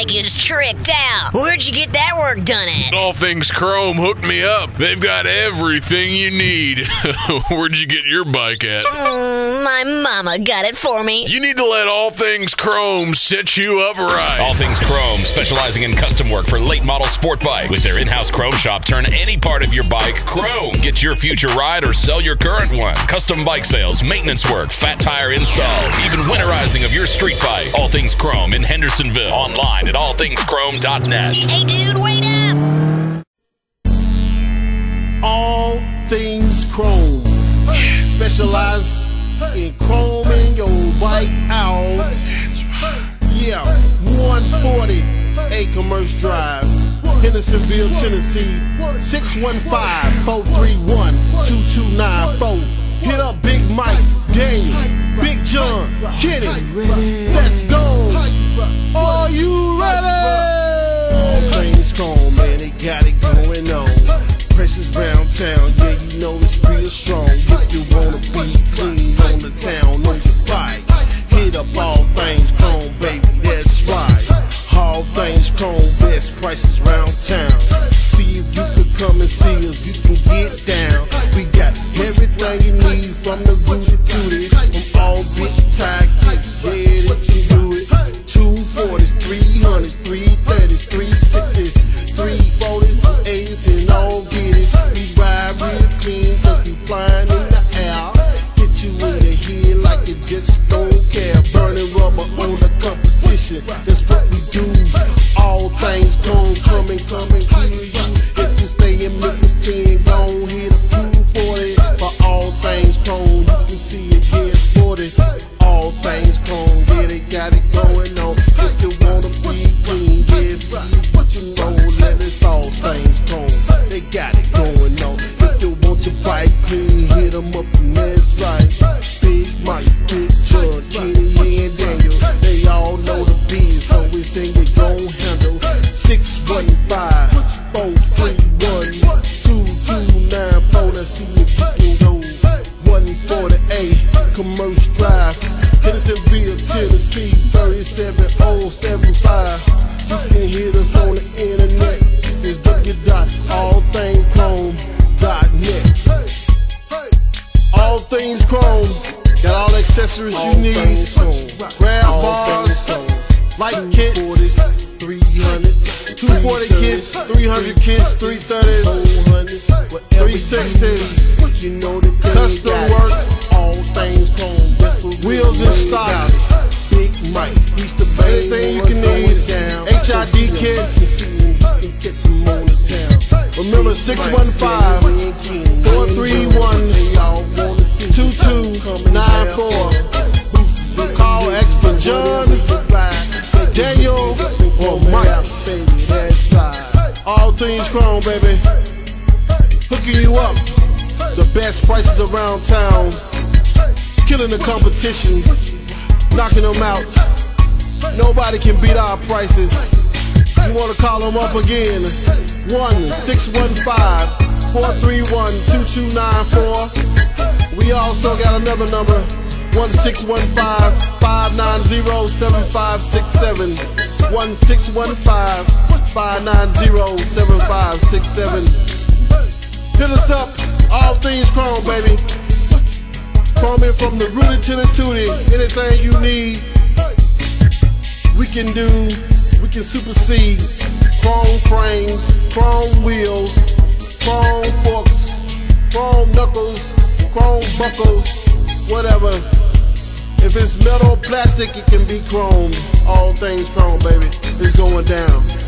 bike is tricked out. Where'd you get that work done at? All Things Chrome hooked me up. They've got everything you need. Where'd you get your bike at? My mama got it for me. You need to let All Things Chrome set you up right. All Things Chrome, specializing in custom work for late model sport bikes. With their in-house chrome shop, turn any part of your bike chrome. Get your future ride or sell your current one. Custom bike sales, maintenance work, fat tire installs, even winterizing of your street bike. All Things Chrome in Hendersonville. Online at allthingschrome.net. Hey dude, wait up! All Things Chrome. Specialize in chroming your bike out. Yeah, 140 A Commerce Drive, Hendersonville, Tennessee, 615-431-2294. Hit up Big Mike, Daniel, Big John, Kenny. Let's go. Are you ready? All Things Chrome, man, they got it going on. Prices round town, yeah, you know it's real strong. If you wanna be clean on the town, on your bike, hit up All Things Chrome, baby, that's right. All Things Chrome, best prices round town. See if you could come and see us, you can get down. We got everything you need from the rooty tooty, from all big tie kicks, yeah, that you do it. 240s, 300s, 330s, 360s, 340s, 80s, and all get it. We ride real clean, cause we flying in the air. Hit you in the head like you just don't care. Burning rubber on the competition, that's what we do. All Things Chrome, come and hear you. If you stay in Memphis 10, gon' hit a 240. For All Things Chrome, you can see it, yeah, 40. All Things Chrome, yeah, they got it going on. If you wanna be clean, yeah, see what you know, let it's All Things Chrome. They got it going on. If you want your bike clean, hit them up and that's right. Big Mike, Big Judge, Kenny and Daniel, they all know the biz, so we think they gon' handle. 615-431-2294. Let's see if you can go. 140A Commerce Drive, Hendersonville, Tennessee, 37075. You can hit us on the internet. It's www.allthingschrome.net. All Things Chrome, got all accessories you need. Grab bars, light kits, 300s, 240 kits, 300 kits, 330s, 360s, custom work, All Things Chrome, wheels in stock, Big Mike, anything you can need, HID kits. Remember 615-431-2294. Call X for John, Daniel, or Mike. All Things Chrome, baby. Hooking you up. The best prices around town. Killing the competition. Knocking them out. Nobody can beat our prices. You wanna call them up again? 1-615-431-2294. We also got another number, 1-615-590-7567. 1-615-590-7567. Hit us up, All Things Chrome, baby. Chroming from the rooty to the tooty. Anything you need, we can do. We can supersede. Chrome frames, chrome wheels, chrome forks, chrome knuckles, chrome buckles, whatever. If it's metal or plastic, it can be chrome. All Things Chrome, baby. It's going down.